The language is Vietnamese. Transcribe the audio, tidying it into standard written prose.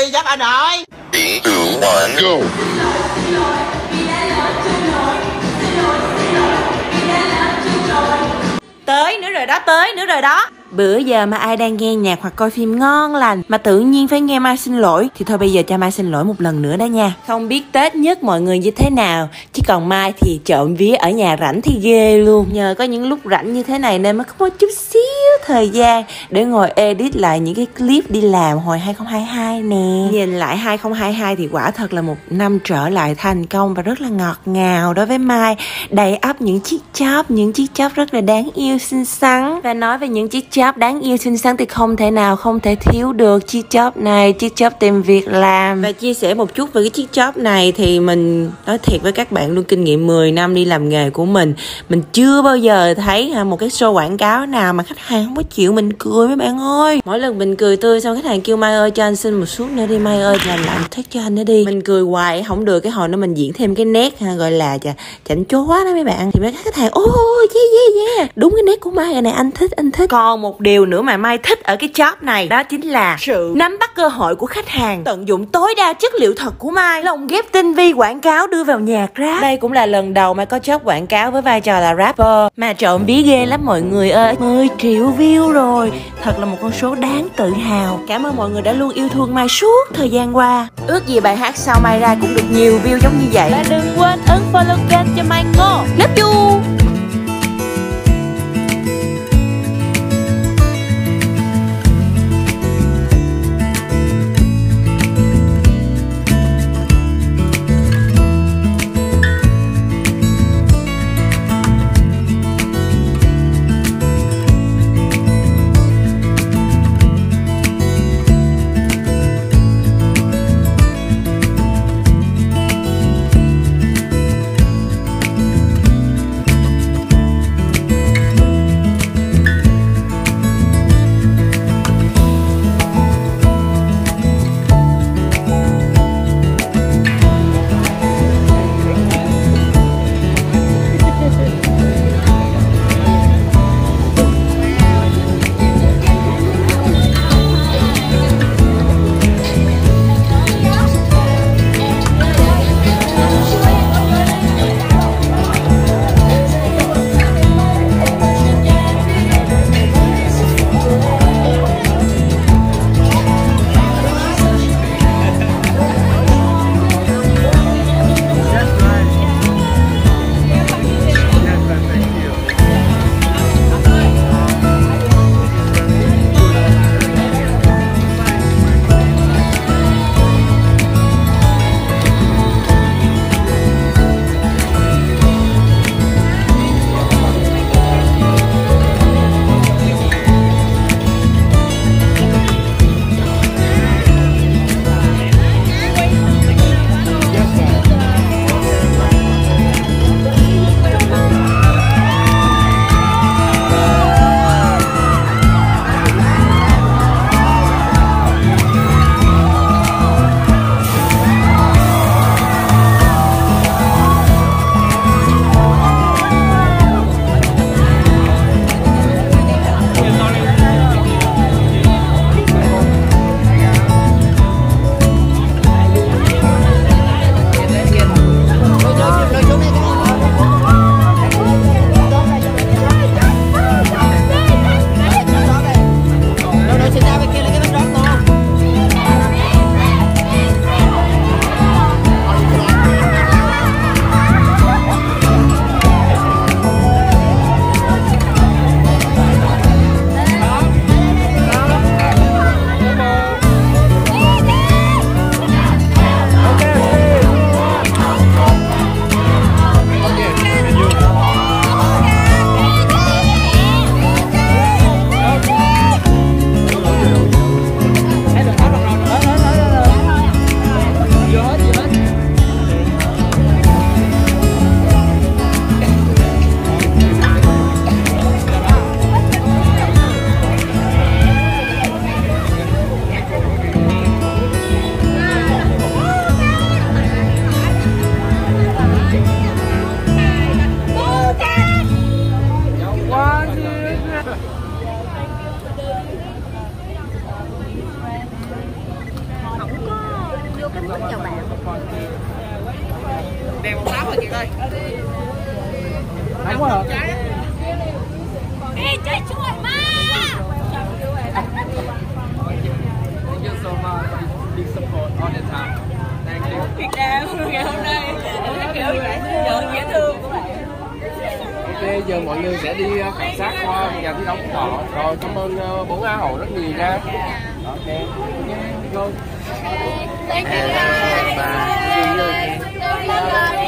chi chắc anh ơi. 3, 2, 1, go. Tới nữa rồi đó, tới nữa rồi đó. Bữa giờ mà ai đang nghe nhạc hoặc coi phim ngon lành mà tự nhiên phải nghe Mai xin lỗi thì thôi bây giờ cho Mai xin lỗi một lần nữa đó nha. Không biết Tết nhất mọi người như thế nào, chứ còn Mai thì trộm vía ở nhà rảnh thì ghê luôn. Nhờ có những lúc rảnh như thế này nên mới có một chút xíu thời gian để ngồi edit lại những cái clip đi làm hồi 2022 nè. Nhìn lại 2022 thì quả thật là một năm trở lại thành công và rất là ngọt ngào đối với Mai, đầy ắp những chiếc job rất là đáng yêu xinh xắn. Và nói về những chiếc job đáng yêu xinh xắn thì không thể thiếu được chiếc job này, chiếc job tìm việc làm. Và chia sẻ một chút về cái chiếc job này thì mình nói thiệt với các bạn luôn, kinh nghiệm 10 năm đi làm nghề của mình chưa bao giờ thấy một cái show quảng cáo nào mà khách hàng không có chịu mình cười mấy bạn ơi. Mỗi lần mình cười tươi xong khách hàng kêu Mai ơi cho anh xin một suất nữa đi, Mai ơi làm thích cho anh nữa đi. Mình cười hoài không được, cái hồi đó mình diễn thêm cái nét gọi là chảnh chó đó mấy bạn, thì mấy khách hàng yeah đúng cái nét của Mai rồi này, anh thích. Còn một điều nữa mà Mai thích ở cái job này đó chính là sự nắm bắt cơ hội của khách hàng, tận dụng tối đa chất liệu thật của Mai, lồng ghép tinh vi quảng cáo đưa vào nhạc rap. Đây cũng là lần đầu Mai có job quảng cáo với vai trò là rapper, mà trộm vía ghê lắm mọi người ơi, 10 triệu view rồi, thật là một con số đáng tự hào. Cảm ơn mọi người đã luôn yêu thương Mai suốt thời gian qua. Ước gì bài hát sau Mai ra cũng được nhiều view giống như vậy. Và đừng quên ấn follow kênh cho Mai Ngô. Love you. chào bạn. Đèn một táo rồi chị ơi. Nóng quá hả? Ê, chơi chuột ma. Thank you so much. Big support all the time. Thank you. Việt Nam ngày hôm nay kiểu dễ thương của bạn. Ok, giờ mọi người sẽ đi khảo sát qua nhà thi đấu của họ. Rồi cảm ơn 4 Á hậu rất nhiều nha. Ok. Go. Thank you guys. Bye. Bye.